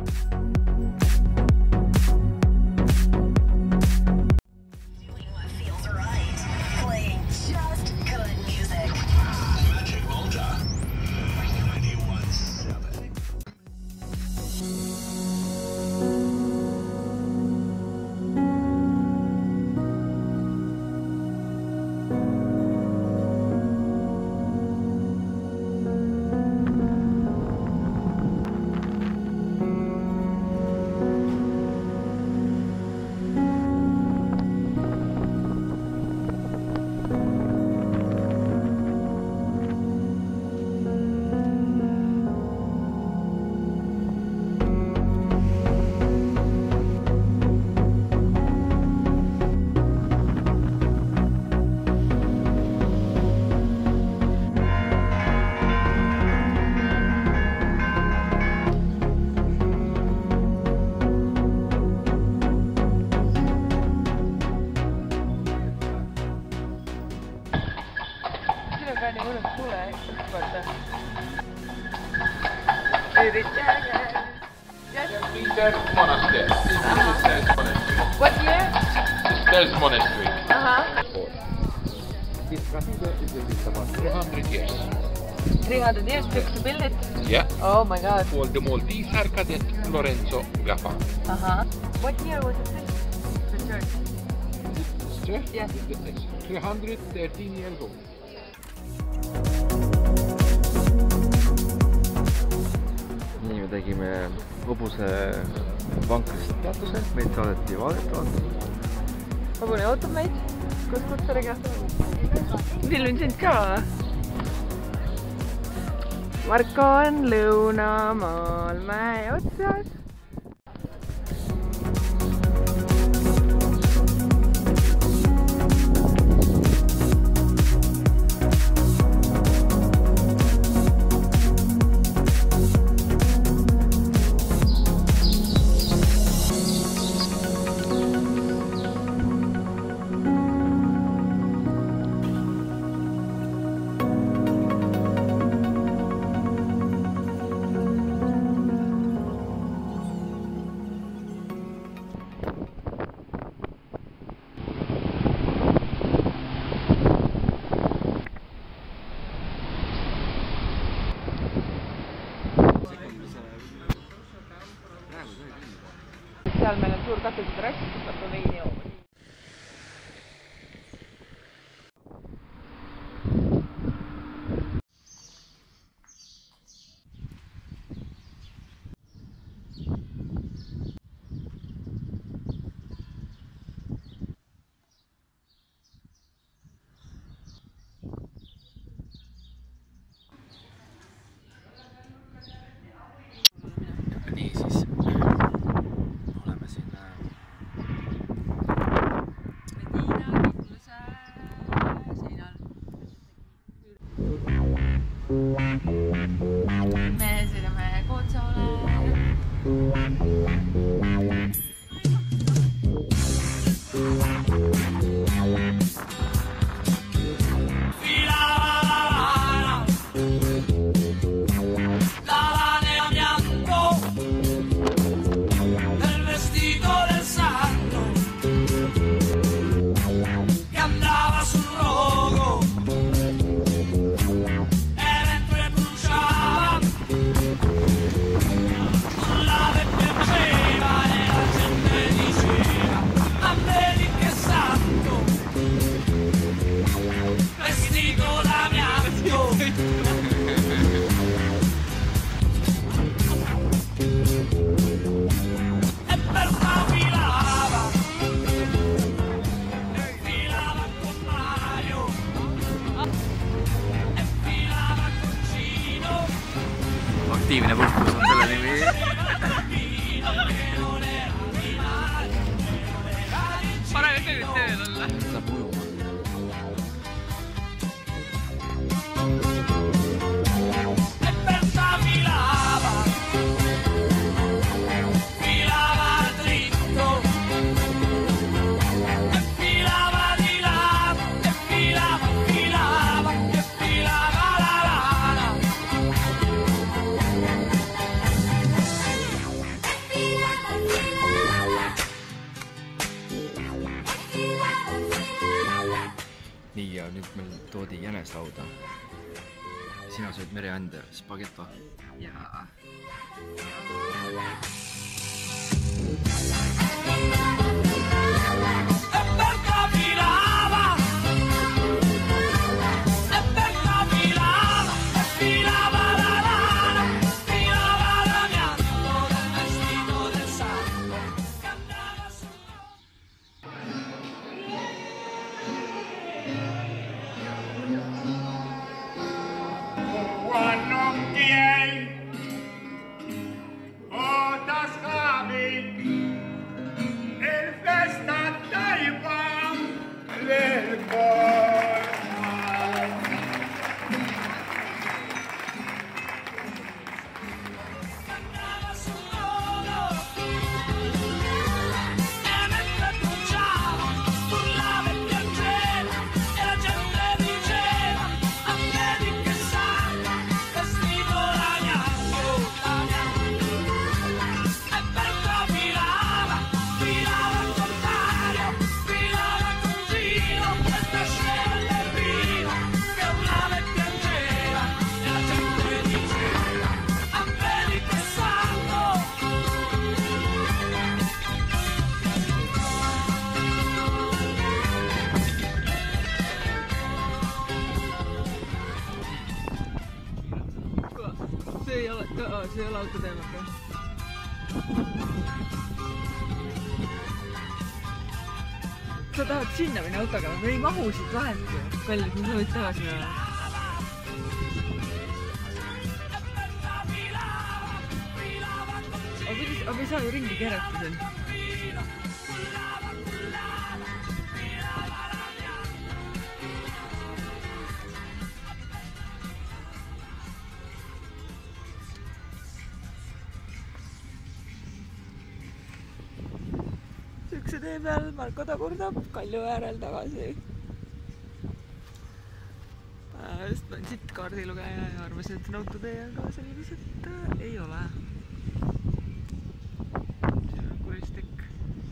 What year? Sister's monastery. This cathedral is built about 300 years. 300 years to build it? Yeah. Oh my god. Called the Maltese architect Lorenzo Gaffa. What year was it? The church? This church? Yes. It's 313 years old. nii, me tegime hobuse vankrist peatuse, meid saadeti Valetta. Hobune ootab meid koos kutsariga. Filmin sind ka. Marko on lõunamaal mäe otsas. Seal meil on suur katused rass, kus saab ka veini jooma. Nii siis oleme siin me sõidame Gozole. La meil toodi jäneslauda. Sina sööd mereande, spagetto. Jaa. Se ei ole auto teemakka. Sa tahad sinna minna autoga, me ei mahu siit vahelt ju. Kallis, me soovid tagasi minna. Aga me ei saa ju ringi keerata siin. Sükse tee peal Marko tagurdab Kalju äärel tagasi. Just panin siit kaardilugeja ja arvasin, et see on autotee, aga selgus, et ei ole. See on kuristik.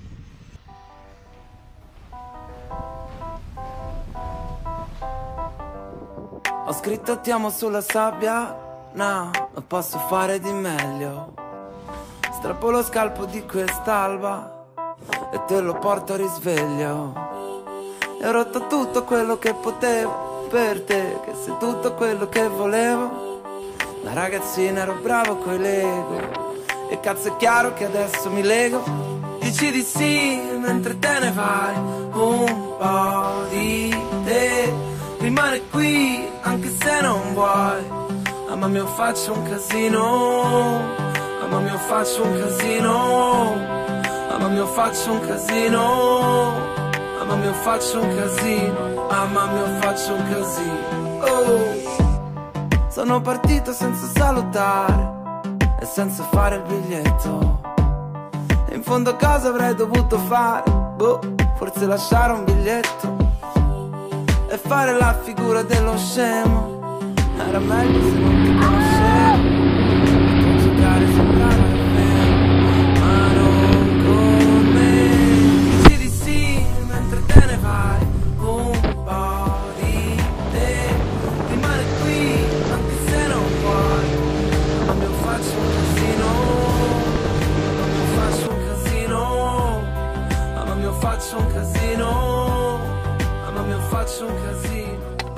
Ho scritto ti amo sulla sabbia, no, ma posso fare di meglio. Strappo lo scalpo di quest'alba e te lo porto a risveglio. E ho rotto tutto quello che potevo per te, che sei tutto quello che volevo. Da ragazzina ero bravo coi Lego e cazzo è chiaro che adesso mi lego. Dici di sì mentre te ne vai, un po' di te rimane qui anche se non vuoi. Mamma mia faccio un casino, mamma mia faccio un casino, mamma mia faccio un casino, mamma mia faccio un casino, mamma mia faccio un casino. Oh. Sono partito senza salutare e senza fare il biglietto. E in fondo cosa avrei dovuto fare? Boh, forse lasciare un biglietto e fare la figura dello scemo. Era meglio se non ti conoscevo. Per giocare sembrava davvero, ma non con me. Dici di sì mentre te ne vai, un po' di te rimane qui anche se non vuoi. Mamma mia faccio un casino, mamma mia faccio un casino, mamma mia faccio un casino, mamma mia faccio un casino.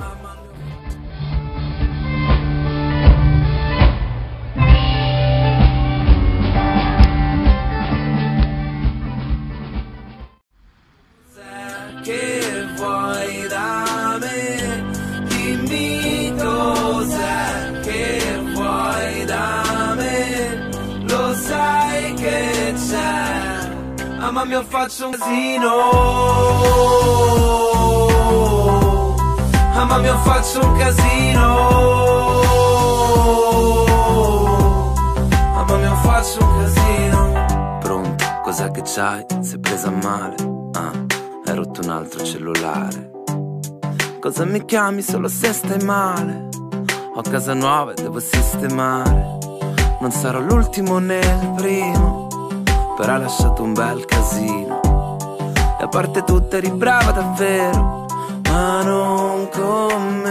Che vuoi da me? Dimmi cos'è che vuoi da me? Lo sai che c'è, mamma mia faccio un casino, mamma mia faccio un casino, mamma mia faccio un casino. Pronto, cos'è che c'hai? Sei presa male? Hai rotto un altro cellulare. Cosa mi chiami solo se stai male? Ho casa nuova e devo sistemare. Non sarò l'ultimo né il primo, però hai lasciato un bel casino. E a parte tutto eri brava davvero, ma non con me.